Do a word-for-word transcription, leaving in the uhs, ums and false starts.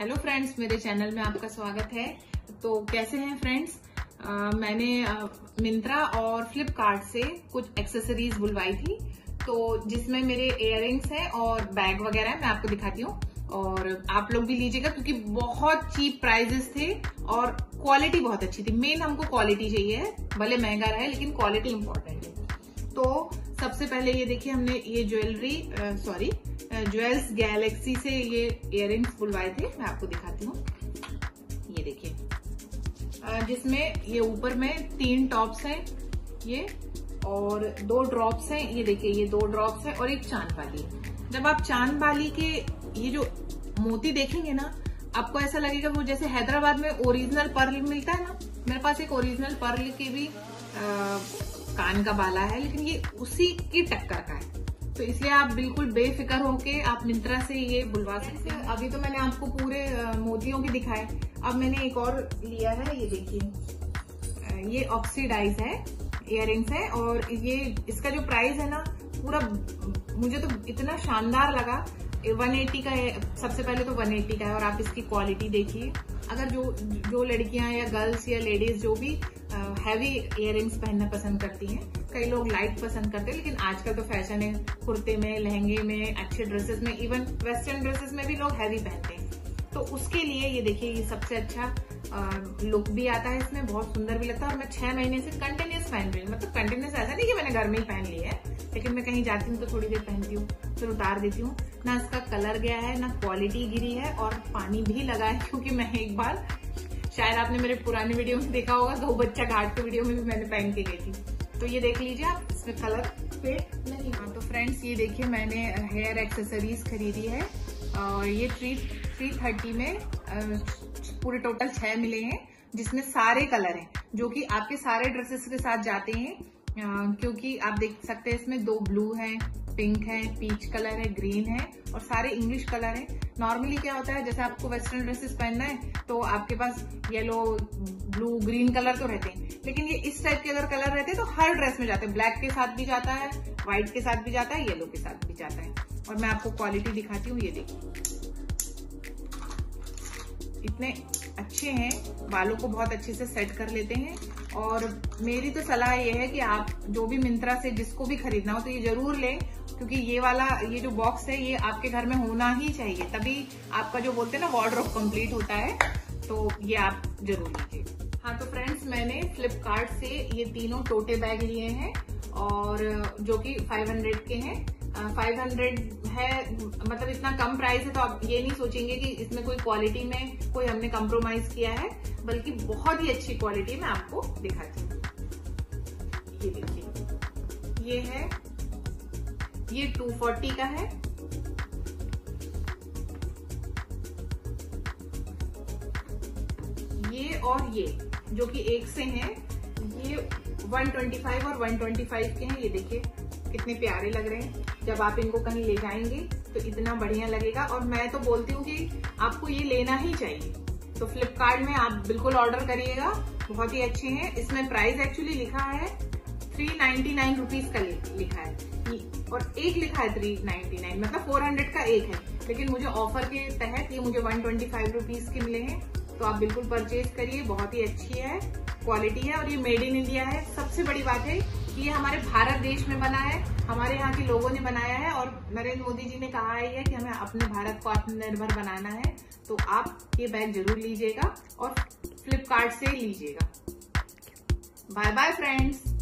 Hello friends, मेरे channel में आपका स्वागत है। तो कैसे हैं फ्रेंड्स? uh, मैंने मिंत्रा uh, और फ्लिपकार्ट से कुछ एक्सेसरीज बुलवाई थी, तो जिसमें मेरे इयररिंग्स हैं और बैग वगैरह है। मैं आपको दिखाती हूँ और आप लोग भी लीजिएगा क्योंकि बहुत चीप प्राइजेस थे और क्वालिटी बहुत अच्छी थी। मेन हमको क्वालिटी चाहिए है, भले महंगा रहे लेकिन क्वालिटी इंपॉर्टेंट है। तो सबसे पहले ये देखिए, हमने ये ज्वेलरी सॉरी ज्वेल्स गैलेक्सी से ये इयररिंग्स बुलवाए थे। मैं आपको दिखाती हूँ, ये देखिए, जिसमें ये ऊपर में तीन टॉप्स हैं ये और दो ड्रॉप्स हैं। ये देखिए, ये दो ड्रॉप्स हैं और एक चांद वाली। जब आप चांद वाली के ये जो मोती देखेंगे ना, आपको ऐसा लगेगा वो जैसे हैदराबाद में ओरिजिनल पर्ल मिलता है ना। मेरे पास एक ओरिजिनल पर्ल की भी आ, कान का बाला है, लेकिन ये उसी की टक्कर का है। तो इसलिए आप बिल्कुल बेफिक्र होके आप मिंत्रा से ये बुलवा सकते हैं। अभी तो मैंने आपको पूरे मोतियों के दिखाए, अब मैंने एक और लिया है। ये देखिए, ये ऑक्सीडाइज है इयररिंग्स है और ये इसका जो प्राइस है ना, पूरा मुझे तो इतना शानदार लगा। एक सौ अस्सी का है, सबसे पहले तो एक सौ अस्सी का है और आप इसकी क्वालिटी देखिए। अगर जो जो लड़कियां या गर्ल्स या लेडीज जो भी हैवी इयररिंग्स पहनना पसंद करती हैं, कई लोग लाइट पसंद करते हैं, लेकिन आजकल तो फैशन है कुर्ते में, लहंगे में, अच्छे ड्रेसेस में, इवन वेस्टर्न ड्रेसेस में भी लोग हैवी पहनते हैं। तो उसके लिए ये देखिए, ये सबसे अच्छा लुक भी आता है इसमें, बहुत सुंदर भी लगता है। और मैं छह महीने से कंटिन्यूस पहन रही हूँ। मतलब कंटिन्यूस ऐसा नहीं कि मैंने घर में ही पहन लिया है, लेकिन मैं कहीं जाती हूँ तो थोड़ी देर पहनती हूँ, फिर उतार देती हूँ। ना इसका कलर गया है, ना क्वालिटी गिरी है और पानी भी लगा है, क्योंकि मैं एक बार, शायद आपने मेरे पुराने वीडियो में देखा होगा, दो बच्चा घाट के वीडियो में भी मैंने पहन के गई थी। तो ये देख लीजिए आप, इसमें कलर फेड नहीं। हाँ तो फ्रेंड्स, ये देखिए, मैंने हेयर एक्सेसरीज खरीदी है और ये थ्री थ्री थर्टी में पूरे टोटल छह मिले हैं, जिसमें सारे कलर हैं जो कि आपके सारे ड्रेसेस के साथ जाते हैं। आ, क्योंकि आप देख सकते हैं इसमें दो ब्लू है, पिंक है, पीच कलर है, ग्रीन है और सारे इंग्लिश कलर है। नॉर्मली क्या होता है, जैसे आपको वेस्टर्न ड्रेसेस पहनना है तो आपके पास येलो, ब्लू, ग्रीन कलर तो रहते हैं, लेकिन ये इस टाइप के अगर कलर रहते हैं तो हर ड्रेस में जाते हैं। ब्लैक के साथ भी जाता है, व्हाइट के साथ भी जाता है, येलो के साथ भी जाता है। और मैं आपको क्वालिटी दिखाती हूँ, ये देखिए, इतने अच्छे हैं, बालों को बहुत अच्छे से सेट कर लेते हैं। और मेरी तो सलाह ये है कि आप जो भी मिंत्रा से जिसको भी खरीदना हो तो ये जरूर लें, क्योंकि ये वाला ये जो बॉक्स है ये आपके घर में होना ही चाहिए, तभी आपका जो बोलते हैं ना वार्डरोब कंप्लीट होता है। तो ये आप जरूर लीजिए। हाँ तो फ्रेंड्स, मैंने फ्लिपकार्ट से ये तीनों टोटे बैग लिए हैं और जो कि पाँच सौ के हैं। पाँच सौ है, मतलब इतना कम प्राइस है, तो आप ये नहीं सोचेंगे कि इसमें कोई क्वालिटी में कोई हमने कॉम्प्रोमाइज किया है, बल्कि बहुत ही अच्छी क्वालिटी मैं आपको दिखाती हूँ। ये देखिए, ये है, ये दो सौ चालीस का है। ये और ये जो कि एक से हैं, ये एक सौ पच्चीस और एक सौ पच्चीस के हैं। ये देखिए कितने प्यारे लग रहे हैं। जब आप इनको कहीं ले जाएंगे तो इतना बढ़िया लगेगा। और मैं तो बोलती हूँ कि आपको ये लेना ही चाहिए। तो फ्लिपकार्ट में आप बिल्कुल ऑर्डर करिएगा, बहुत ही अच्छे हैं। इसमें प्राइस एक्चुअली लिखा है थ्री नाइन्टी नाइन रुपीज का लिखा है और एक लिखा है थ्री नाइन्टी नाइन, मतलब फोर हंड्रेड का एक है, लेकिन मुझे ऑफर के तहत ये मुझे वन ट्वेंटी फाइव रुपीज के मिले हैं। तो आप बिल्कुल परचेज करिए, बहुत ही अच्छी है, क्वालिटी है और ये मेड इन इंडिया है। सबसे बड़ी बात है कि ये हमारे भारत देश में बना है, हमारे यहाँ के लोगों ने बनाया है और नरेंद्र मोदी जी ने कहा है कि हमें अपने भारत को आत्मनिर्भर बनाना है। तो आप ये बैग जरूर लीजिएगा और फ्लिपकार्ट से लीजिएगा। Bye bye friends.